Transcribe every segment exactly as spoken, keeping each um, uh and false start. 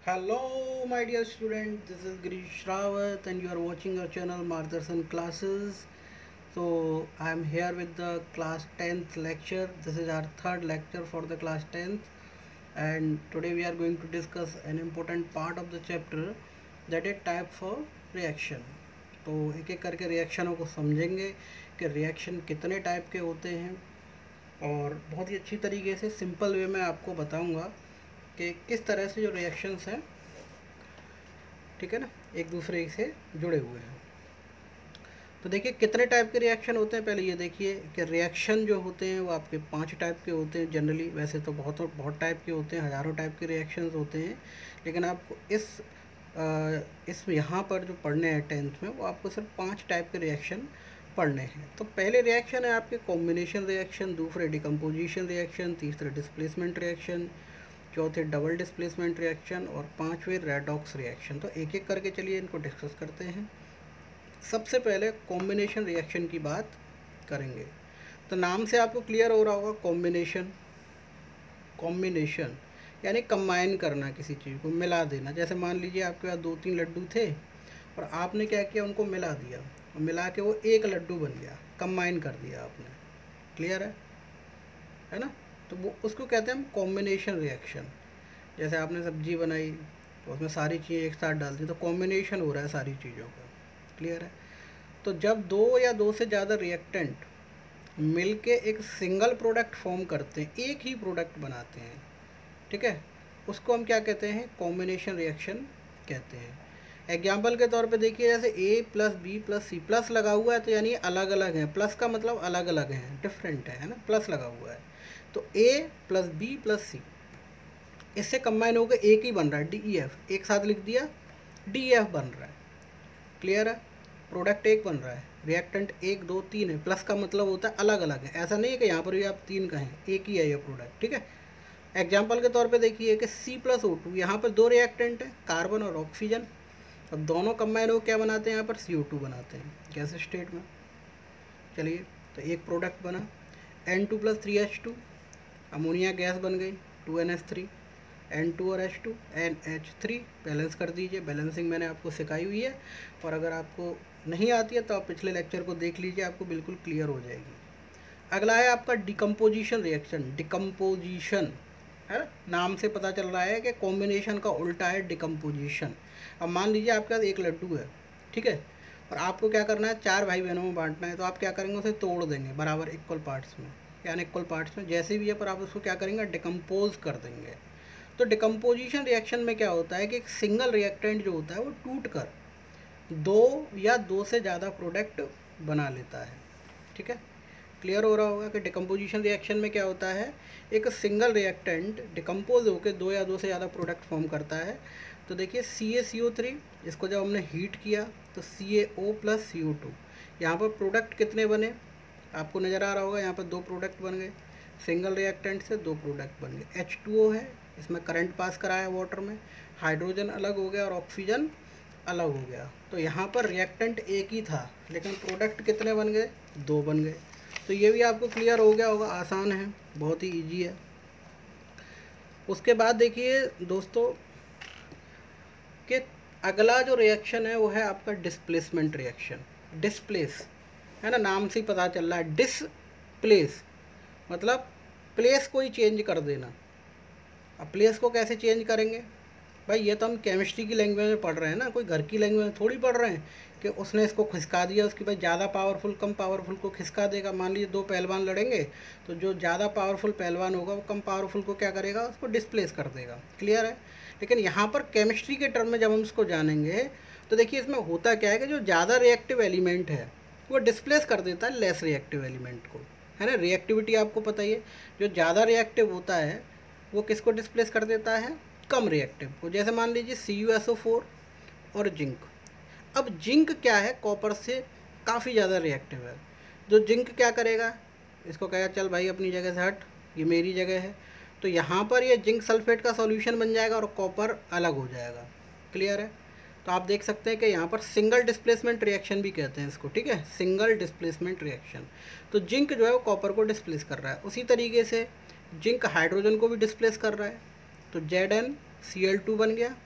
Hello, my dear student. This is Girish Rawat, and you are watching our channel Mardarshan Classes. So, I am here with the class tenth lecture. This is our third lecture for the class tenth, and today we are going to discuss an important part of the chapter, that is types of reaction. तो एक एक करके रिएक्शनों को समझेंगे कि reaction कितने type के होते हैं, और बहुत ही अच्छी तरीके से सिंपल वे में आपको बताऊंगा कि किस तरह से जो रिएक्शंस हैं, ठीक है ना, एक दूसरे से जुड़े हुए हैं। तो देखिए कितने टाइप के रिएक्शन होते हैं। पहले ये देखिए कि रिएक्शन जो होते हैं वो आपके पांच टाइप के होते हैं जनरली। वैसे तो बहुत बहुत टाइप के होते हैं, हज़ारों टाइप के रिएक्शंस होते हैं, लेकिन आपको इस आ, इस यहाँ पर जो पढ़ने हैं टेंथ में, वो आपको सिर्फ पांच टाइप के रिएक्शन पढ़ने हैं। तो पहले रिएक्शन है आपके कॉम्बिनेशन रिएक्शन, दूसरे डिकम्पोजिशन रिएक्शन, तीसरे डिस्प्लेसमेंट रिएक्शन, चौथे डबल डिस्प्लेसमेंट रिएक्शन, और पांचवें रेडॉक्स रिएक्शन। तो एक एक करके चलिए इनको डिस्कस करते हैं। सबसे पहले कॉम्बिनेशन रिएक्शन की बात करेंगे। तो नाम से आपको क्लियर हो रहा होगा, कॉम्बिनेशन। कॉम्बिनेशन यानी कंबाइन करना, किसी चीज़ को मिला देना। जैसे मान लीजिए आपके पास दो तीन लड्डू थे और आपने क्या किया, उनको मिला दिया, और मिला के वो एक लड्डू बन गया, कंबाइन कर दिया आपने। क्लियर है है ना? तो वो उसको कहते हैं हम कॉम्बिनेशन रिएक्शन। जैसे आपने सब्जी बनाई तो उसमें सारी चीज़ें एक साथ डाल दी, तो कॉम्बिनेशन हो रहा है सारी चीज़ों का। क्लियर है? तो जब दो या दो से ज़्यादा रिएक्टेंट मिलके एक सिंगल प्रोडक्ट फॉर्म करते हैं, एक ही प्रोडक्ट बनाते हैं, ठीक है, उसको हम क्या कहते हैं, कॉम्बिनेशन रिएक्शन कहते हैं। एग्जाम्पल के तौर पे देखिए, जैसे A plus B plus C, plus लगा हुआ है तो यानी अलग अलग है। प्लस का मतलब अलग अलग है, डिफरेंट है है ना, प्लस लगा हुआ है। तो A plus B plus C, इससे कंबाइन होकर एक ही बन रहा है, डी ई एफ। एक साथ लिख दिया, डी ई एफ बन रहा है। क्लियर है? प्रोडक्ट एक बन रहा है, रिएक्टेंट एक दो तीन है। प्लस का मतलब होता है अलग अलग है, ऐसा नहीं है कि यहाँ पर भी आप तीन कहें, एक ही है ये प्रोडक्ट। ठीक है, एग्जाम्पल के तौर पे देखिए कि सी प्लस ओ टू, यहाँ पर दो रिएक्टेंट है, कार्बन और ऑक्सीजन। अब दोनों कंबाइन हो क्या बनाते हैं, यहाँ पर सी ओ टू बनाते हैं गैस स्टेट में। चलिए, तो एक प्रोडक्ट बना, N two plus three H two, ammonia gas बन गई, two N H three, N two और H two, N H three. Balance कर दीजिए, बैलेंसिंग मैंने आपको सिखाई हुई है, और अगर आपको नहीं आती है तो आप पिछले लेक्चर को देख लीजिए, आपको बिल्कुल क्लियर हो जाएगी। अगला है आपका डिकम्पोजिशन रिएक्शन। डिकम्पोजिशन है ना, नाम से पता चल रहा है कि कॉम्बिनेशन का उल्टा है डिकम्पोजिशन। अब मान लीजिए आपके पास एक लड्डू है, ठीक है, और आपको क्या करना है, चार भाई बहनों में बांटना है। तो आप क्या करेंगे, उसे तोड़ देंगे बराबर इक्वल पार्ट्स में, यानी इक्वल पार्ट्स में जैसे भी है, पर आप उसको क्या करेंगे, डिकम्पोज कर देंगे। तो डिकम्पोजिशन रिएक्शन में क्या होता है कि एक सिंगल रिएक्टेंट जो होता है वो टूट कर दो या दो से ज़्यादा प्रोडक्ट बना लेता है। ठीक है, क्लियर हो रहा होगा कि डिकम्पोजिशन रिएक्शन में क्या होता है, एक सिंगल रिएक्टेंट डिकम्पोज होकर दो या दो से ज़्यादा प्रोडक्ट फॉर्म करता है। तो देखिए सी ए सी ओ थ्री, इसको जब हमने हीट किया तो सी ए ओ प्लस सी ओ टू, यहाँ पर प्रोडक्ट कितने बने, आपको नज़र आ रहा होगा, यहाँ पर दो प्रोडक्ट बन गए, सिंगल रिएक्टेंट से दो प्रोडक्ट बन गए। एच टू ओ है, इसमें करंट पास कराया वाटर में, हाइड्रोजन अलग हो गया और ऑक्सीजन अलग हो गया। तो यहाँ पर रिएक्टेंट एक ही था, लेकिन प्रोडक्ट कितने बन गए, दो बन गए। तो ये भी आपको क्लियर हो गया होगा, आसान है, बहुत ही इजी है। उसके बाद देखिए दोस्तों कि अगला जो रिएक्शन है वो है आपका डिस्प्लेसमेंट रिएक्शन। डिस्प्लेस है ना, नाम से ही पता चल रहा है, डिस्प्लेस मतलब प्लेस को ही चेंज कर देना। अब प्लेस को कैसे चेंज करेंगे भाई, ये तो हम केमिस्ट्री की लैंग्वेज में पढ़ रहे हैं ना, कोई घर की लैंग्वेज में थोड़ी पढ़ रहे हैं कि उसने इसको खिसका दिया, उसकी भाई ज़्यादा पावरफुल कम पावरफुल को खिसका देगा। मान लीजिए दो पहलवान लड़ेंगे, तो जो ज़्यादा पावरफुल पहलवान होगा वो कम पावरफुल को क्या करेगा, उसको डिस्प्लेस कर देगा। क्लियर है? लेकिन यहाँ पर केमिस्ट्री के टर्म में जब हम इसको जानेंगे तो देखिए इसमें होता क्या है कि जो ज़्यादा रिएक्टिव एलिमेंट है वो डिस्प्लेस कर देता है लेस रिएक्टिव एलिमेंट को, है ना। रिएक्टिविटी आपको पता ही है, जो ज़्यादा रिएक्टिव होता है वो किसको डिस्प्लेस कर देता है, कम रिएक्टिव को। जैसे मान लीजिए C U S O four और जिंक। अब जिंक क्या है, कॉपर से काफ़ी ज़्यादा रिएक्टिव है। जो जिंक क्या करेगा, इसको कहेगा चल भाई अपनी जगह से हट, ये मेरी जगह है। तो यहाँ पर ये जिंक सल्फेट का सॉल्यूशन बन जाएगा और कॉपर अलग हो जाएगा। क्लियर है? तो आप देख सकते हैं कि यहाँ पर सिंगल डिस्प्लेसमेंट रिएक्शन भी कहते हैं इसको। ठीक है, सिंगल डिस्प्लेसमेंट रिएक्शन। तो जिंक जो है वो कॉपर को डिस्प्लेस कर रहा है। उसी तरीके से जिंक हाइड्रोजन को भी डिस्प्लेस कर रहा है। तो Z N C L two बन गया,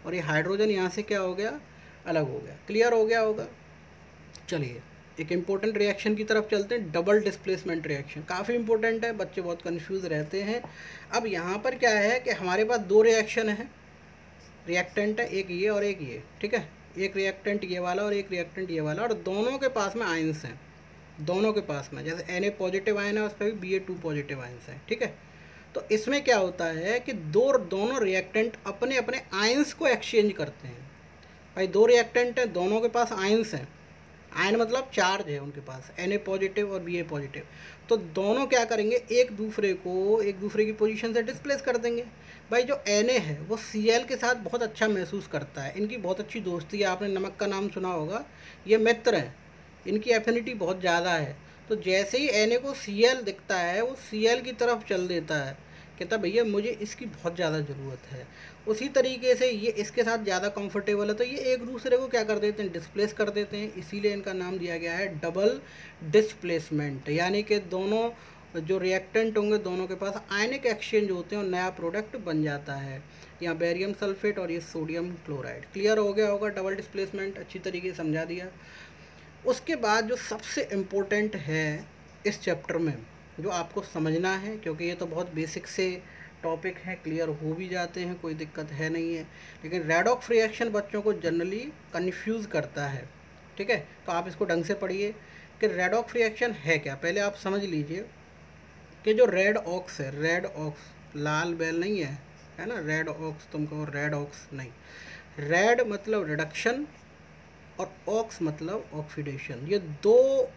और ये हाइड्रोजन यहाँ से क्या हो गया, अलग हो गया। क्लियर हो गया होगा। चलिए एक इम्पोर्टेंट रिएक्शन की तरफ चलते हैं, डबल डिस्प्लेसमेंट रिएक्शन। काफ़ी इंपॉर्टेंट है, बच्चे बहुत कंफ्यूज रहते हैं। अब यहाँ पर क्या है कि हमारे पास दो रिएक्शन है, रिएक्टेंट है, एक ये और एक ये, ठीक है। एक रिएक्टेंट ये वाला और एक रिएक्टेंट ये वाला, और दोनों के पास में आयंस हैं, दोनों के पास में, जैसे एन ए पॉजिटिव आयन है उस पर भी B A two positive ions है, ठीक है। तो इसमें क्या होता है कि दो दोनों रिएक्टेंट अपने अपने आयंस को एक्सचेंज करते हैं। भाई दो रिएक्टेंट हैं, दोनों के पास आयंस हैं, आयन मतलब चार्ज है उनके पास, एन ए पॉजिटिव और बी ए पॉजिटिव। तो दोनों क्या करेंगे, एक दूसरे को एक दूसरे की पोजीशन से डिस्प्लेस कर देंगे। भाई जो एन ए है वो सी एल के साथ बहुत अच्छा महसूस करता है, इनकी बहुत अच्छी दोस्ती है, आपने नमक का नाम सुना होगा, ये मित्र हैं, इनकी एफिनिटी बहुत ज़्यादा है। तो जैसे ही एन ए को सी एल दिखता है वो सी एल की तरफ चल देता है, कहता भैया मुझे इसकी बहुत ज़्यादा ज़रूरत है। उसी तरीके से ये इसके साथ ज़्यादा कंफर्टेबल है, तो ये एक दूसरे को क्या कर देते हैं, डिस्प्लेस कर देते हैं। इसीलिए इनका नाम दिया गया है डबल डिस्प्लेसमेंट, यानी कि दोनों जो रिएक्टेंट होंगे दोनों के पास आयनिक एक्सचेंज होते हैं और नया प्रोडक्ट बन जाता है। यहाँ बेरियम सल्फेट और ये सोडियम क्लोराइड। क्लियर हो गया होगा, डबल डिस्प्लेसमेंट अच्छी तरीके से समझा दिया। उसके बाद जो सबसे इम्पोर्टेंट है इस चैप्टर में, जो आपको समझना है, क्योंकि ये तो बहुत बेसिक से टॉपिक हैं, क्लियर हो भी जाते हैं, कोई दिक्कत है नहीं है, लेकिन रेडॉक्स रिएक्शन बच्चों को जनरली कंफ्यूज करता है, ठीक है। तो आप इसको ढंग से पढ़िए कि रेडॉक्स रिएक्शन है क्या। पहले आप समझ लीजिए कि जो रेड ऑक्स है, रेड ऑक्स लाल बैल नहीं है, है ना, रेड ऑक्स, तुम कहो रेड ऑक्स नहीं, रेड मतलब रिडक्शन और ऑक्स मतलब ऑक्सीडेशन। ये दो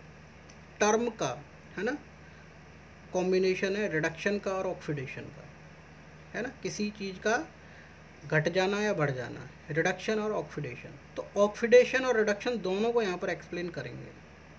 टर्म का, है ना, कॉम्बिनेशन है, रिडक्शन का और ऑक्सीडेशन का, है ना, किसी चीज़ का घट जाना या बढ़ जाना, रिडक्शन और ऑक्सीडेशन। तो ऑक्सीडेशन और रिडक्शन दोनों को यहाँ पर एक्सप्लेन करेंगे।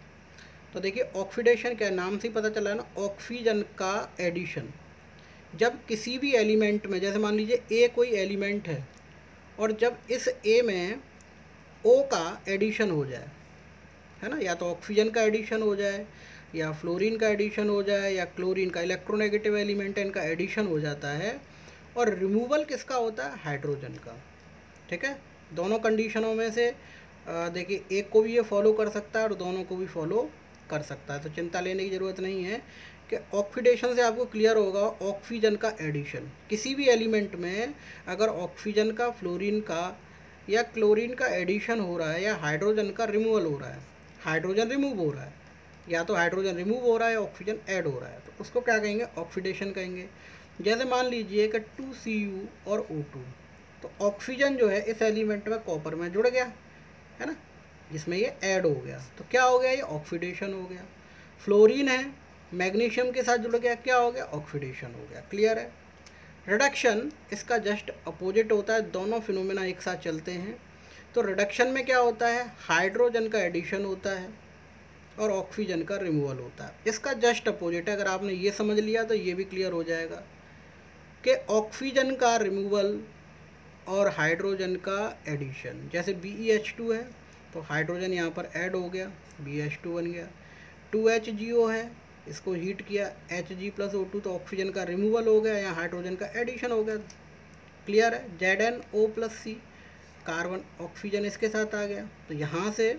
तो देखिए ऑक्सीडेशन क्या, नाम से ही पता चला है ना, ऑक्सीजन का एडिशन। जब किसी भी एलिमेंट में, जैसे मान लीजिए ए कोई एलिमेंट है, और जब इस ए में ओ का एडिशन हो जाए, है ना, या तो ऑक्सीजन का एडिशन हो जाए या फ्लोरीन का एडिशन हो जाए या क्लोरीन का, इलेक्ट्रोनेगेटिव एलिमेंट है, इनका एडिशन हो जाता है, और रिमूवल किसका होता है, हाइड्रोजन का, ठीक है। दोनों कंडीशनों में से देखिए एक को भी ये फॉलो कर सकता है और दोनों को भी फॉलो कर सकता है, तो चिंता लेने की ज़रूरत नहीं है। कि ऑक्सीडेशन से आपको क्लियर होगा, ऑक्सीजन का एडिशन, किसी भी एलिमेंट में अगर ऑक्सीजन का, फ्लोरीन का या क्लोरीन का एडिशन हो रहा है या हाइड्रोजन का रिमूवल हो रहा है, हाइड्रोजन रिमूव हो रहा है या तो हाइड्रोजन रिमूव हो रहा है, ऑक्सीजन ऐड हो रहा है, तो उसको क्या कहेंगे, ऑक्सीडेशन कहेंगे। जैसे मान लीजिए कि टू सी यू और ओ टू, तो ऑक्सीजन जो है इस एलिमेंट में कॉपर में जुड़ गया, है ना, जिसमें ये ऐड हो गया, तो क्या हो गया, ये ऑक्सीडेशन हो गया। फ्लोरीन है, मैग्नीशियम के साथ जुड़ गया, क्या हो गया, ऑक्सीडेशन हो गया। क्लियर है। रिडक्शन इसका जस्ट अपोजिट होता है, दोनों फिनोमेना एक साथ चलते हैं। तो रिडक्शन में क्या होता है, हाइड्रोजन का एडिशन होता है और ऑक्सीजन का रिमूवल होता है। इसका जस्ट अपोजिट है, अगर आपने ये समझ लिया तो ये भी क्लियर हो जाएगा कि ऑक्सीजन का रिमूवल और हाइड्रोजन का एडिशन। जैसे बी ई एच टू है तो हाइड्रोजन यहाँ पर ऐड हो गया, बी एच टू बन गया। टू एच जी ओ है, इसको हीट किया, H G plus O two, तो ऑक्सीजन का रिमूवल हो गया, यहाँ हाइड्रोजन का एडिशन हो गया। क्लियर है। Z N O plus C, carbon oxygen इसके साथ आ गया, तो यहाँ से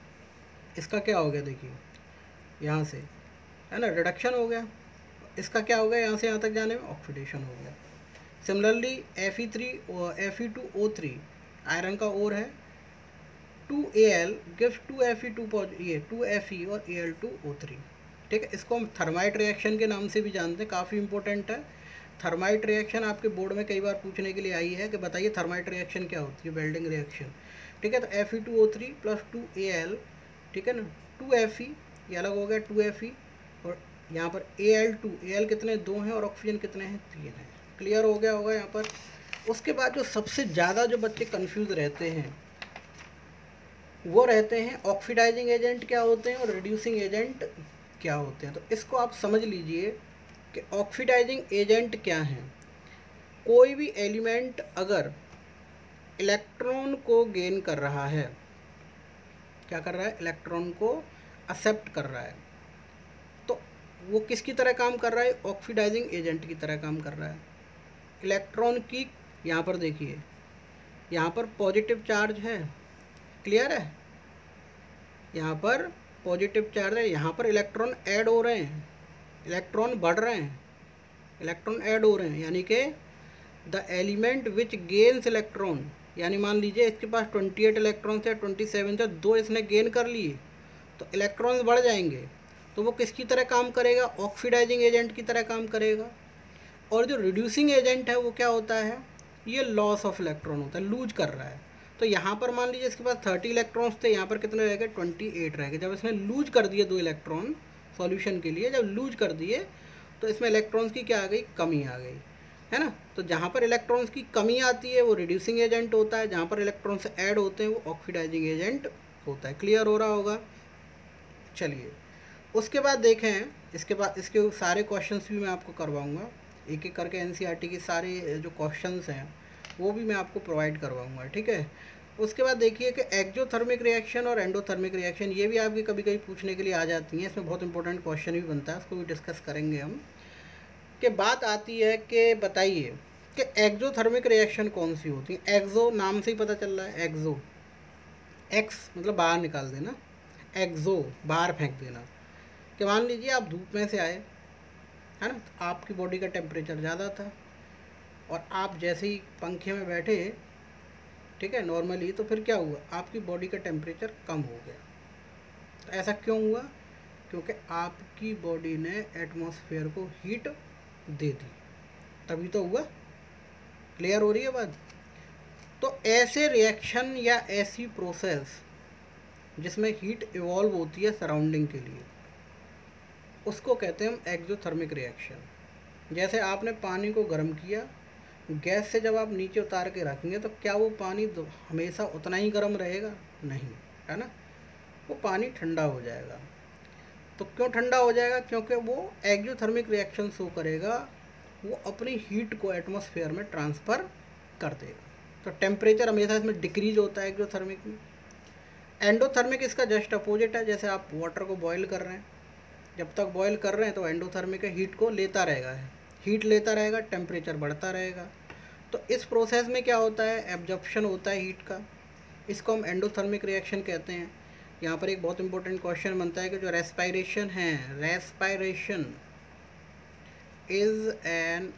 इसका क्या हो गया, देखिए यहाँ से, है ना, रिडक्शन हो गया। इसका क्या हो गया, यहाँ से यहाँ तक जाने में ऑक्सीडेशन हो गया। Similarly F E three F E two O three, iron का ओर है, two A L gives two F E two, ये टू एफ ई और A L two O three, ठीक है। इसको हम थर्माइट रिएक्शन के नाम से भी जानते हैं, काफ़ी इंपॉर्टेंट है। थर्माइट रिएक्शन आपके बोर्ड में कई बार पूछने के लिए आई है कि बताइए थर्माइट रिएक्शन क्या होती है, वेल्डिंग रिएक्शन, ठीक है। तो F E two O three plus two A L, ठीक है ना, टू एफ ई, ये अलग हो गया टू एफ ई, और यहाँ पर A L two, A L कितने, दो हैं, और ऑक्सीजन कितने हैं, तीन हैं। क्लियर हो गया होगा यहाँ पर। उसके बाद जो सबसे ज़्यादा जो बच्चे कन्फ्यूज़ रहते हैं वो रहते हैं ऑक्सीडाइजिंग एजेंट क्या होते हैं और रिड्यूसिंग एजेंट क्या होते हैं। तो इसको आप समझ लीजिए कि ऑक्सीडाइजिंग एजेंट क्या हैं। कोई भी एलिमेंट अगर इलेक्ट्रॉन को गेन कर रहा है, क्या कर रहा है, इलेक्ट्रॉन को एक्सेप्ट कर रहा है, तो वो किसकी तरह काम कर रहा है, ऑक्सीडाइजिंग एजेंट की तरह काम कर रहा है। इलेक्ट्रॉन की, यहाँ पर देखिए यहाँ पर पॉजिटिव चार्ज है, क्लियर है, यहाँ पर पॉजिटिव चार्ज है, यहाँ पर इलेक्ट्रॉन ऐड हो रहे हैं, इलेक्ट्रॉन बढ़ रहे हैं, इलेक्ट्रॉन ऐड हो रहे हैं, यानी कि the element which gains electron, यानी मान लीजिए इसके पास अट्ठाईस इलेक्ट्रॉन से सत्ताईस से दो इसने गेन कर लिए तो इलेक्ट्रॉन्स बढ़ जाएंगे, तो वो किसकी तरह काम करेगा, ऑक्सीडाइजिंग एजेंट की तरह काम करेगा। और जो रिड्यूसिंग एजेंट है वो क्या होता है, ये लॉस ऑफ इलेक्ट्रॉन होता है, लूज कर रहा है। तो यहाँ पर मान लीजिए इसके पास तीस इलेक्ट्रॉन्स थे, यहाँ पर कितने रह गए, अट्ठाईस रह गए। जब इसने लूज कर दिए दो इलेक्ट्रॉन सॉल्यूशन के लिए, जब लूज कर दिए तो इसमें इलेक्ट्रॉन्स की क्या आ गई, कमी आ गई, है ना। तो जहाँ पर इलेक्ट्रॉन्स की कमी आती है वो रिड्यूसिंग एजेंट होता है, जहाँ पर इलेक्ट्रॉन्स ऐड होते हैं वो ऑक्सीडाइजिंग एजेंट होता है। क्लियर हो रहा होगा। चलिए उसके बाद देखें, इसके बाद इसके सारे क्वेश्चंस भी मैं आपको करवाऊँगा, एक एक करके एनसीईआरटी के सारे जो क्वेश्चंस हैं वो भी मैं आपको प्रोवाइड करवाऊँगा, ठीक है। उसके बाद देखिए कि एक्जोथर्मिक रिएक्शन और एंडोथर्मिक रिएक्शन, ये भी आपकी कभी कभी पूछने के लिए आ जाती हैं, इसमें बहुत इंपॉर्टेंट क्वेश्चन भी बनता है, उसको भी डिस्कस करेंगे हम। कि बात आती है कि बताइए कि एक्जोथर्मिक रिएक्शन कौन सी होती है। एक्जो नाम से ही पता चल रहा है, एक्जो, एक्स मतलब बाहर निकाल देना, एक्जो बाहर फेंक देना। कि मान लीजिए आप धूप में से आए, है ना, तो आपकी बॉडी का टेम्परेचर ज़्यादा था और आप जैसे ही पंखे में बैठे, ठीक है, नॉर्मली, तो फिर क्या हुआ, आपकी बॉडी का टेम्परेचर कम हो गया। तो ऐसा क्यों हुआ, क्योंकि आपकी बॉडी ने एटमॉस्फेयर को हीट दे दी, तभी तो हुआ। क्लियर हो रही है बात। तो ऐसे रिएक्शन या ऐसी प्रोसेस जिसमें हीट इवॉल्व होती है सराउंडिंग के लिए, उसको कहते हैं हम एक्जोथर्मिक रिएक्शन। जैसे आपने पानी को गर्म किया, गैस से जब आप नीचे उतार के रखेंगे तो क्या वो पानी हमेशा उतना ही गर्म रहेगा, नहीं, है ना, वो पानी ठंडा हो जाएगा। तो क्यों ठंडा हो जाएगा, क्योंकि वो एक्जोथर्मिक रिएक्शन शो करेगा, वो अपनी हीट को एटमॉस्फेयर में ट्रांसफ़र कर देगा। तो टेम्परेचर हमेशा इसमें डिक्रीज होता है एक्जोथर्मिक में। एंडोथर्मिक इसका जस्ट अपोजिट है। जैसे आप वाटर को बॉयल कर रहे हैं, जब तक बॉयल कर रहे हैं तो एंडोथर्मिक हीट को लेता रहेगा, हीट लेता रहेगा, टेम्परेचर बढ़ता रहेगा। तो इस प्रोसेस में क्या होता है, एब्जॉर्प्शन होता है हीट का, इसको हम एंडोथर्मिक रिएक्शन कहते हैं। यहाँ पर एक बहुत इंपॉर्टेंट क्वेश्चन बनता है कि जो रेस्पायरेशन है, respiration is an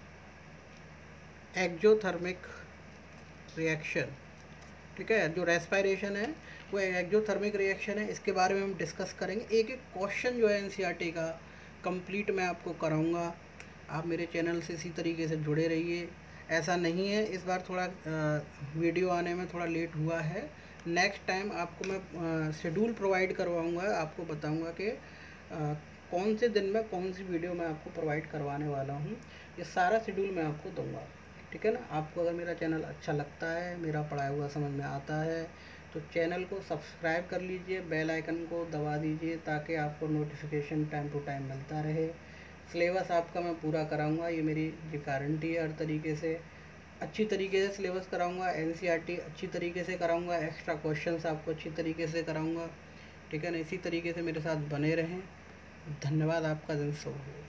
exothermic reaction, ठीक है। जो रेस्पायरेशन है वो एक्जोथर्मिक रिएक्शन है, इसके बारे में हम डिस्कस करेंगे। एक एक क्वेश्चन जो है एनसीईआरटी का कंप्लीट मैं आपको कराऊंगा। आप मेरे चैनल से इसी तरीके से जुड़े रहिए। ऐसा नहीं है, इस बार थोड़ा वीडियो आने में थोड़ा लेट हुआ है, नेक्स्ट टाइम आपको मैं शेड्यूल प्रोवाइड करवाऊंगा, आपको बताऊंगा कि कौन से दिन में कौन सी वीडियो मैं आपको प्रोवाइड करवाने वाला हूँ। ये सारा शेड्यूल मैं आपको दूंगा, ठीक है ना। आपको अगर मेरा चैनल अच्छा लगता है, मेरा पढ़ाया हुआ समझ में आता है, तो चैनल को सब्सक्राइब कर लीजिए, बेल आइकन को दबा दीजिए ताकि आपको नोटिफिकेशन टाइम टू टाइम मिलता रहे। सिलेबस आपका मैं पूरा कराऊंगा, ये मेरी जो गारंटी है। हर तरीके से अच्छी तरीके से सिलेबस कराऊंगा, एनसीईआरटी अच्छी तरीके से कराऊंगा, एक्स्ट्रा क्वेश्चंस आपको अच्छी तरीके से कराऊंगा, ठीक है ना। इसी तरीके से मेरे साथ बने रहें। धन्यवाद, आपका दिन शुभ हो।